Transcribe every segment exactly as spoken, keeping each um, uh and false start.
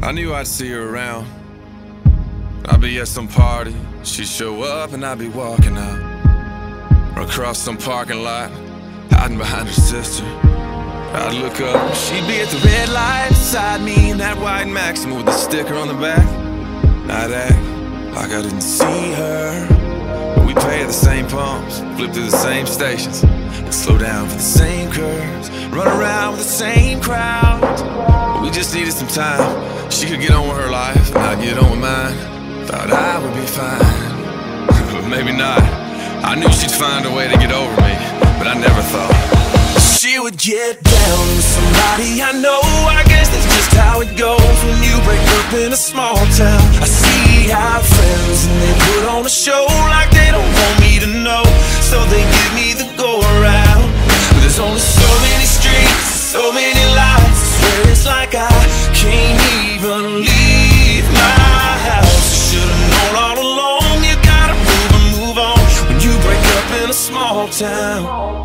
I knew I'd see her around. I'd be at some party, she'd show up and I'd be walking out. Or across some parking lot, hiding behind her sister. I'd look up, she'd be at the red light beside me in that white Maxima with a sticker on the back. I'd act like I didn't see her, but we pay at the same pumps, flip through the same stations, and slow down for the same curves, run around with the same crowds. But we just needed some time. She could get on with her life, and I'd get on with mine. Thought I would be fine, but maybe not. I knew she'd find a way to get over me, but I never thought she would get down with somebody I know. I guess that's just how it goes when you break up in a small town. I see our friends and they put on a show like they don't want me to know, so they give me the go around. But there's only so many streets, so many lights. I swear it's like I can't even leave my house. Should've known all along, you gotta move and move on when you break up in a small town.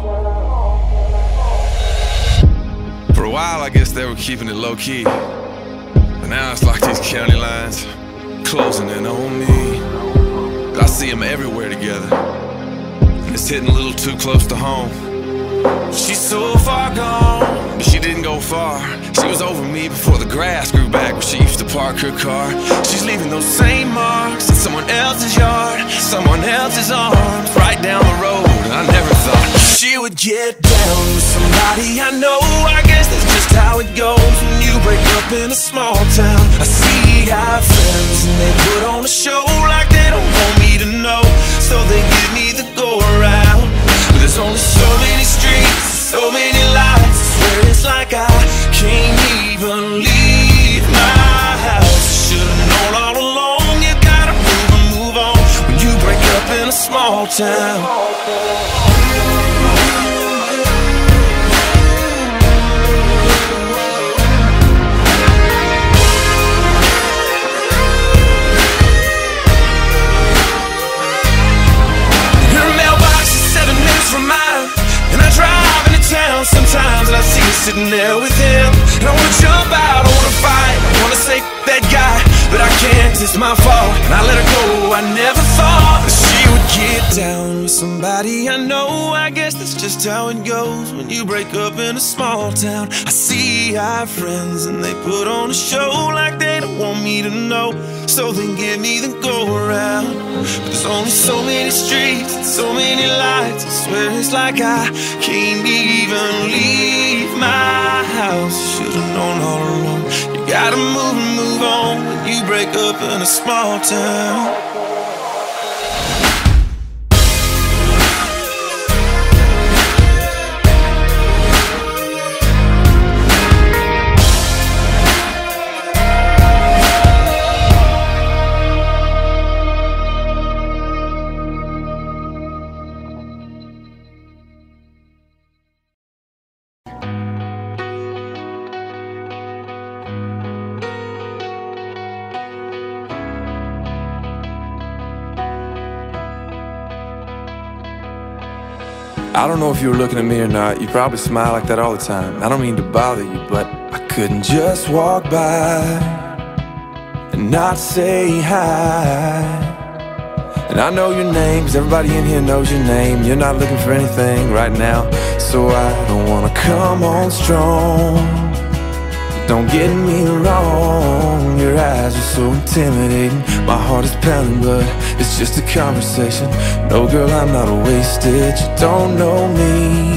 For a while, I guess they were keeping it low-key, but now it's like these county lines closing in on me. I see them everywhere together, and it's hitting a little too close to home. She's so far gone, but she didn't go far. She was over me before the grass grew back where she used to park her car. She's leaving those same marks in someone else's yard, someone else's arms, right down the road. And I never thought she would get down with somebody I know. I guess that's just how it goes when you break up in a small town. I see our friends and they put on a show like they don't want me to know, so they give me the go around. But there's only so many streets, so many lights. I swear it's like I can't even leave my house. Should've known all along, you gotta move and move on when you break up in a small town. From mine, and I drive into town sometimes, and I see her sitting there with him, and I wanna jump out, I wanna fight, I wanna say that guy, but I can't, it's my fault, and I let her go. I never thought that she would get down with somebody I know. I guess that's just how it goes when you break up in a small town. I see our friends and they put on a show like they don't want me to know, so they give me the go around. But there's only so many streets and so many lights. I swear it's like I can't even leave my house. Should've known all along, you gotta move and move on when you break up in a small town. I don't know if you were looking at me or not. You probably smile like that all the time. I don't mean to bother you, but I couldn't just walk by and not say hi. And I know your name, 'cause everybody in here knows your name. You're not looking for anything right now, so I don't wanna come on strong. Don't get me wrong, your eyes are so intimidating. My heart is pounding, but it's just a conversation. No, girl, I'm not wasted. You don't know me,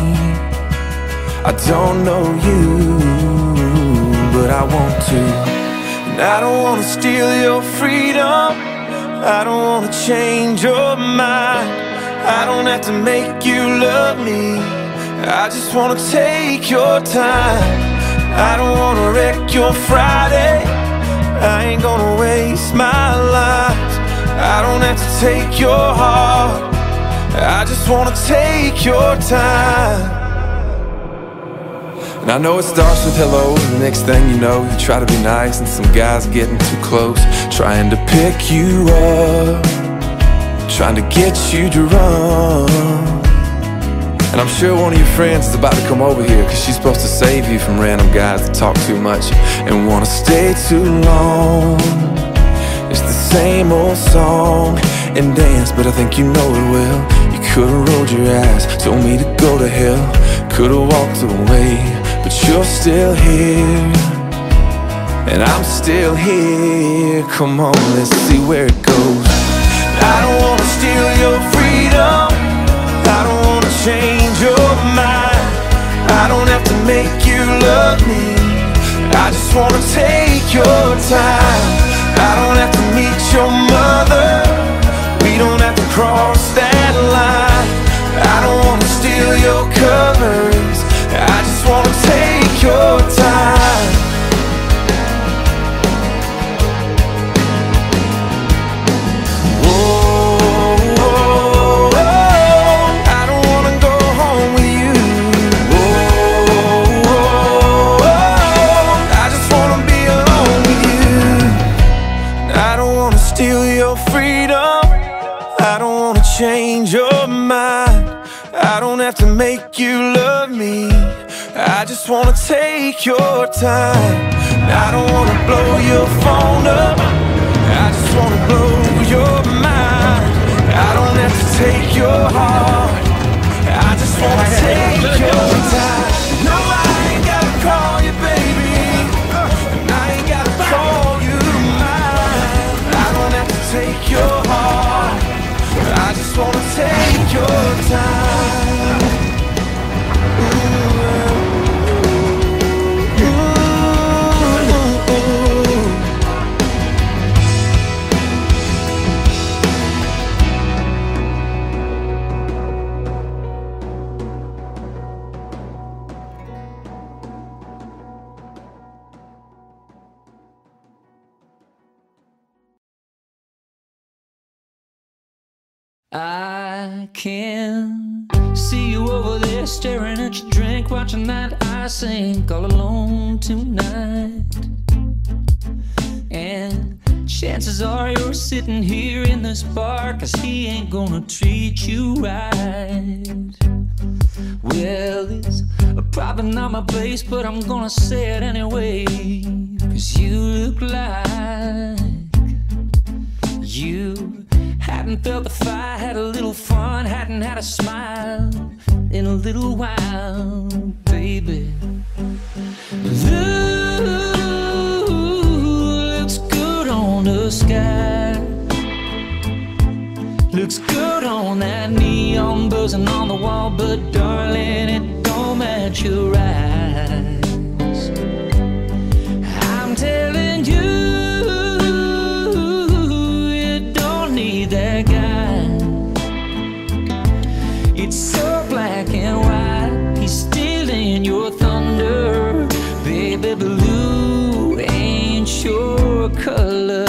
I don't know you, but I want to. And I don't want to steal your freedom, I don't want to change your mind. I don't have to make you love me, I just want to take your time. I don't wanna wreck your Friday, I ain't gonna waste my life. I don't have to take your heart, I just wanna take your time. And I know it starts with hello, and the next thing you know, you try to be nice, and some guy's getting too close, trying to pick you up, trying to get you to run. And I'm sure one of your friends is about to come over here, cause she's supposed to save you from random guys that talk too much and wanna stay too long. It's the same old song and dance, but I think you know it well. You could've rolled your eyes, told me to go to hell, could've walked away, but you're still here, and I'm still here. Come on, let's see where it goes. I don't wanna steal your freedom, I don't wanna change your mind, I don't have to make you love me, I just wanna take your time. I don't have to meet your mother, we don't have to cross that line. I don't wanna steal your covers, I just wanna take your time. Change your mind, I don't have to make you love me, I just wanna take your time. I don't wanna blow your phone up, I just wanna blow your mind. I don't have to take your heart, I just wanna take your time. No, I ain't gotta call you baby, and I ain't gotta call you mine. I don't have to take your heart, I just wanna take your time. Ooh, ooh, ooh. I can see you over there staring at your drink, watching that I sink all alone tonight. And chances are you're sitting here in this bar, cause he ain't gonna treat you right. Well, it's probably not my place, but I'm gonna say it anyway, cause you look like you hadn't felt the fire, had a little fun, hadn't had a smile in a little while, baby. Blue looks good on the sky, looks good on that neon buzzing on the wall, but darling, it don't match your eyes. I'm telling you, that guy, it's so black and white, he's stealing your thunder, baby. Blue ain't your color.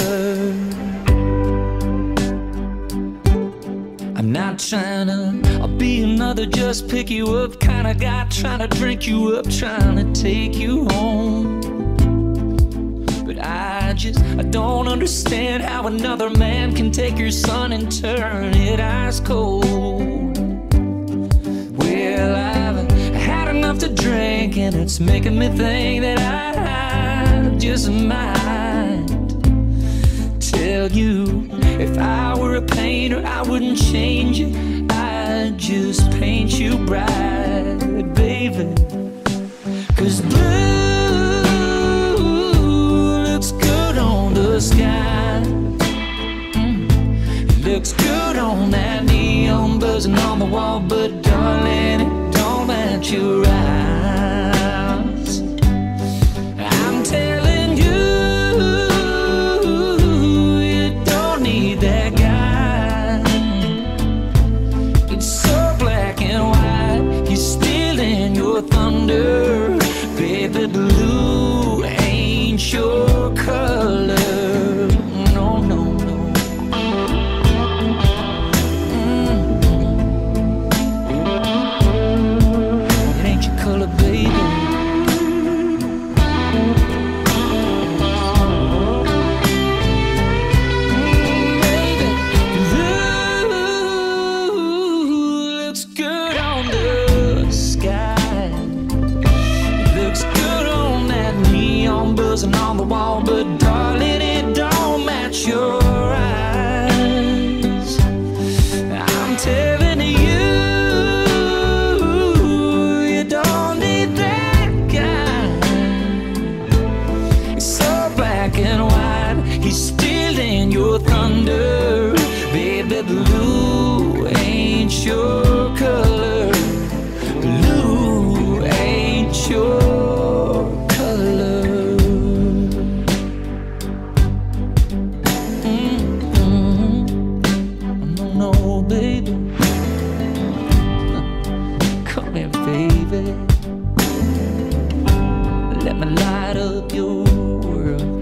I'm not trying to I'll be another just pick you up kind of guy, trying to drink you up, trying to take you home. But I just, I don't understand how another man can take your sun and turn it ice cold. Well, I've had enough to drink, and it's making me think that I just might tell you, if I were a painter, I wouldn't change you, I'd just paint you bright, baby. Cause blue the sky, mm. It looks good on that neon buzzing on the wall, but darling, it don't match your eyes. I'm telling you, you don't need that guy. It's so black and white, he's stealing your thunder, baby. Blue ain't your color. your thunder. Baby, blue ain't your color. Blue ain't your color. Mm-hmm. No, no, baby. Come here, baby. Let me light up your world.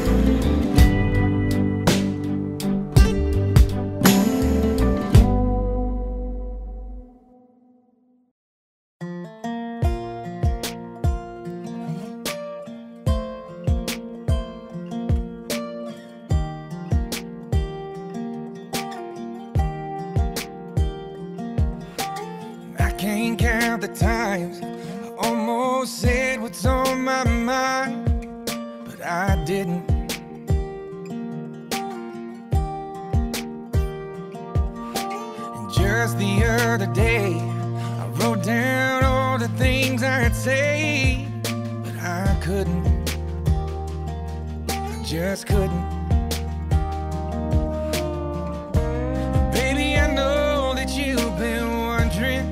I can't count the times I almost said what's on my mind, but I didn't. And just the other day, I wrote down all the things I'd say, but I couldn't. I just couldn't. Baby, I know that you've been wondering.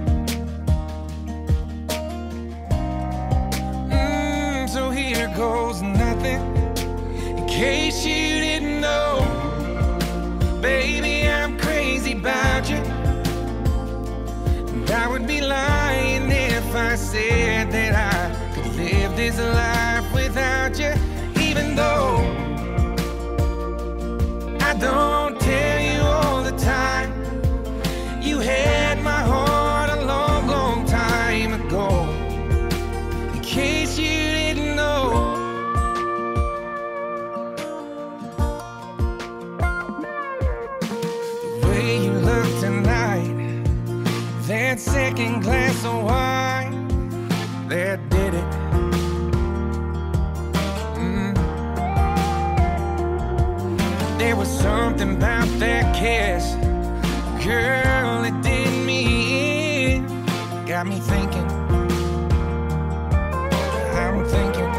Mm, so here goes nothing. In case you didn't know, baby, I'm crazy about you. And I would be lying if I said that I could live this life without you. Even though I don't tell you all the time, you had my heart a long, long time ago. In case you didn't know, the way you look tonight, that second glass of wine, that did it. Mm. There was something about that kiss, girl, it did me in. Got me thinking, I'm thinking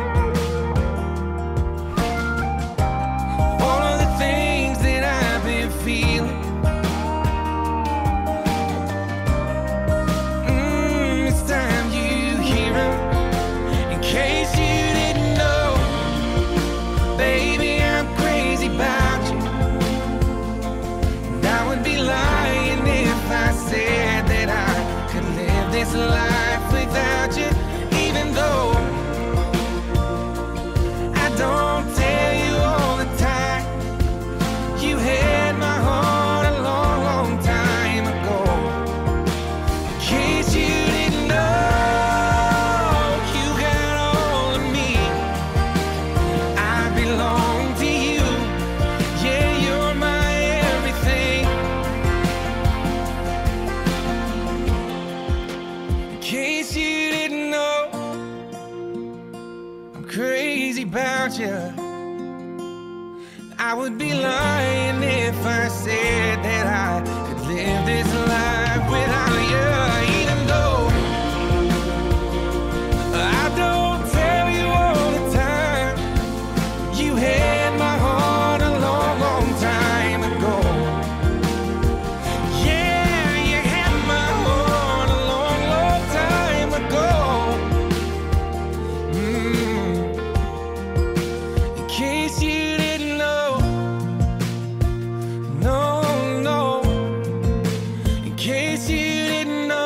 all of the things that I've been feeling. Mm, it's time you hear 'em. In case you didn't know, baby, I'm crazy about you. And I would be lying if I said that I could live this life without you. Even though I don't tell you all the time, you had my heart a long, long time ago. In case you didn't know, you got all of me. I belong to you. Yeah, you're my everything. In case you didn't know, I'm crazy about you. I would be lying if I said that I could live this life without you. Even though I don't tell you all the time, you had my heart a long, long time ago. Yeah, you had my heart a long, long time ago. Mm. In case you didn't know, no, no. In case you didn't know.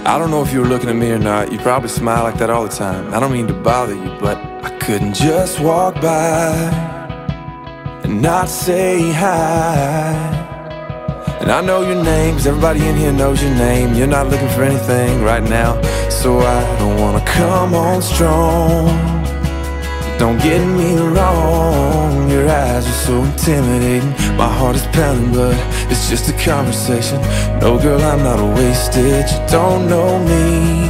I don't know if you were looking at me or not. You probably smile like that all the time. I don't mean to bother you, but I couldn't just walk by and not say hi. And I know your name, 'cause everybody in here knows your name. You're not looking for anything right now, so I don't wanna come on strong. Don't get me wrong, your eyes are so intimidating. My heart is pounding, but it's just a conversation. No, girl, I'm not wasted. You don't know me,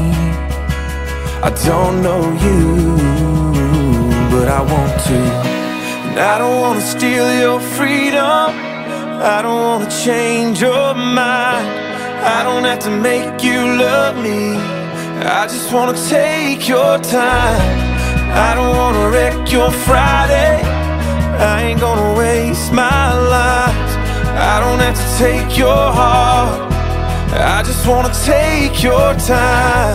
I don't know you, but I want to. And I don't wanna steal your freedom, I don't wanna change your mind. I don't have to make you love me, I just wanna take your time. I don't wanna wreck your Friday, I ain't gonna waste my life. I don't have to take your heart, I just wanna take your time.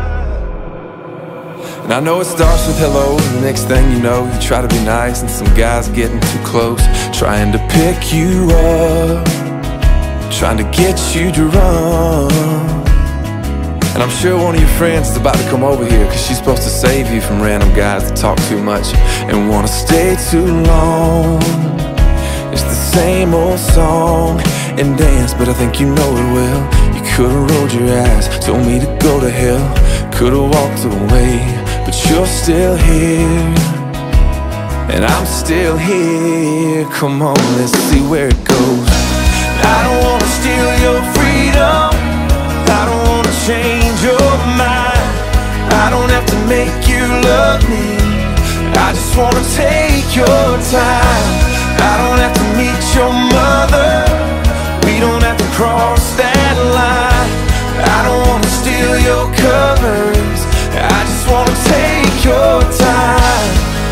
And I know it starts with hello, and the next thing you know, you try to be nice, and some guy's getting too close, trying to pick you up, trying to get you to run. And I'm sure one of your friends is about to come over here, 'cause she's supposed to save you from random guys that talk too much and wanna stay too long. It's the same old song and dance, but I think you know it well. You could've rolled your eyes, told me to go to hell, could've walked away, but you're still here, and I'm still here. Come on, let's see where it goes. I don't wanna steal your freedom, I don't wanna change your mind. I don't have to make you love me, I just wanna take your time. I don't have to meet your mother, we don't have to cross that line. I don't wanna steal your covers, I just wanna take your time.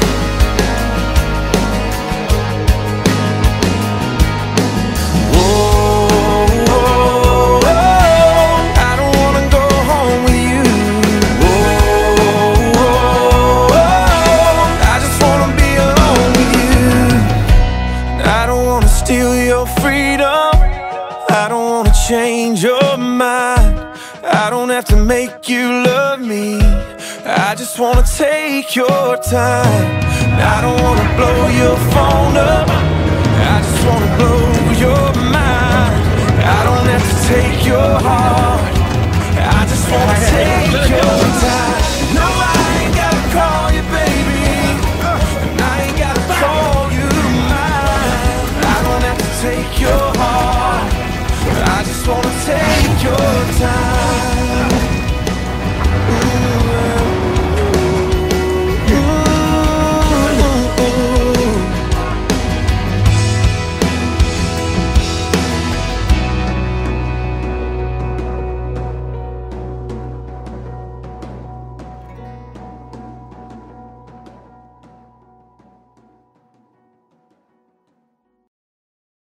Change your mind, I don't have to make you love me, I just wanna take your time. I don't wanna blow your phone up, I just wanna blow your mind. I don't have to take your heart, I just wanna take your time. No, I ain't gotta call you baby, and I ain't gotta call you mine. I don't have to take your heart, I just wanna take your time.